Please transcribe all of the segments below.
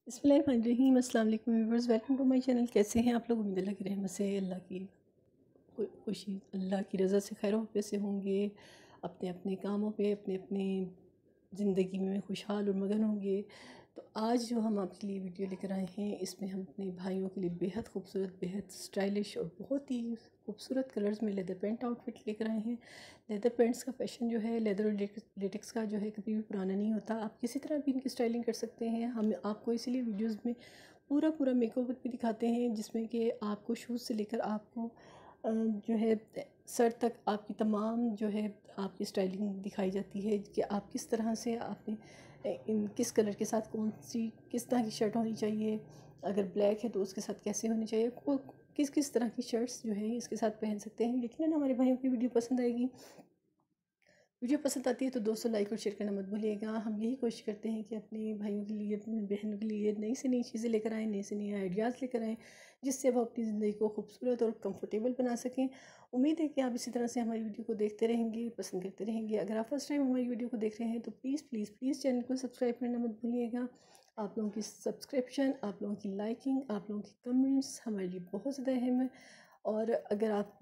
बिस्मिल्लाहिर्रहमानिर्रहीम। अस्सलाम वालेकुम viewers, welcome to my channel. कैसे हैं आप लोग? उम्मीद अल्लाह की रहमत से, अल्लाह की खुशी, अल्लाह की रज़ा से खैर वाफ़ियत से होंगे। अपने अपने कामों पे अपने अपने ज़िंदगी में खुशहाल और मगन होंगे। तो आज जो हम आपके लिए वीडियो लेकर आए हैं, इसमें हम अपने भाइयों के लिए बेहद खूबसूरत, बेहद स्टाइलिश और बहुत ही खूबसूरत कलर्स में लेदर पेंट आउटफिट लेकर आए हैं। लेदर पेंट्स का फैशन जो है, लेदर और लेटेक्स का जो है, कभी भी पुराना नहीं होता। आप किसी तरह भी इनकी स्टाइलिंग कर सकते हैं। हम आपको इसीलिए वीडियोस में पूरा पूरा मेकओवर भी दिखाते हैं, जिसमें कि आपको शूज़ से लेकर आपको जो है सर तक आपकी तमाम जो है आपकी स्टाइलिंग दिखाई जाती है कि आप किस तरह से आपने इन किस कलर के साथ कौन सी किस तरह की शर्ट होनी चाहिए। अगर ब्लैक है तो उसके साथ कैसे होनी चाहिए, किस किस तरह की शर्ट्स जो है इसके साथ पहन सकते हैं। लेकिन हमारे भाइयों की वीडियो पसंद आएगी। वीडियो पसंद आती है तो दोस्तों लाइक और शेयर करना मत भूलिएगा। हम यही कोशिश करते हैं कि अपने भाइयों के लिए, अपनी बहनों के लिए नई से नई चीज़ें लेकर आएँ, नए से नए आइडियाज़ लेकर आएँ, जिससे वो अपनी ज़िंदगी को खूबसूरत और कंफर्टेबल बना सकें। उम्मीद है कि आप इसी तरह से हमारी वीडियो को देखते रहेंगे, पसंद करते रहेंगे। अगर आप फर्स्ट टाइम हमारी वीडियो को देख रहे हैं तो प्लीज़ प्लीज़ प्लीज़ चैनल को सब्सक्राइब करना मत भूलिएगा। आप लोगों की सब्सक्रिप्शन, आप लोगों की लाइकिंग, आप लोगों की कमेंट्स हमारे लिए बहुत ज़्यादा अहम है। और अगर आप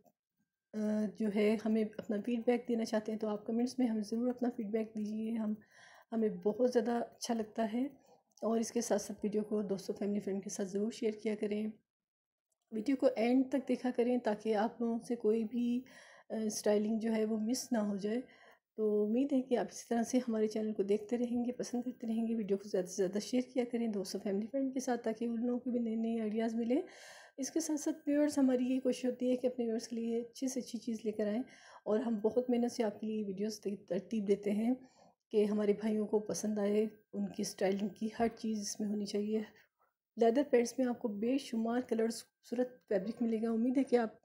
जो है हमें अपना फ़ीडबैक देना चाहते हैं तो आप कमेंट्स में हमें ज़रूर अपना फ़ीडबैक दीजिए। हमें बहुत ज़्यादा अच्छा लगता है। और इसके साथ साथ वीडियो को दोस्तों, फैमिली, फ्रेंड के साथ ज़रूर शेयर किया करें। वीडियो को एंड तक देखा करें ताकि आप लोगों से कोई भी स्टाइलिंग जो है वो मिस ना हो जाए। तो उम्मीद है कि आप इसी तरह से हमारे चैनल को देखते रहेंगे, पसंद करते रहेंगे। वीडियो को ज़्यादा से ज़्यादा शेयर किया करें दोस्तों, फैमिली, फ्रेंड के साथ, ताकि उन लोगों को भी नए नए आइडियाज़ मिले। इसके साथ साथ व्यूअर्स, हमारी ये कोशिश होती है कि अपने व्यूअर्स के लिए अच्छी से अच्छी चीज़ लेकर आएँ। और हम बहुत मेहनत से आपके लिए वीडियोस तरतीब देते हैं कि हमारे भाइयों को पसंद आए। उनकी स्टाइलिंग की हर चीज़ इसमें होनी चाहिए। लेदर पैंट्स में आपको बेशुमार कलर्स, खूबसूरत फैब्रिक मिलेगा। उम्मीद है कि आप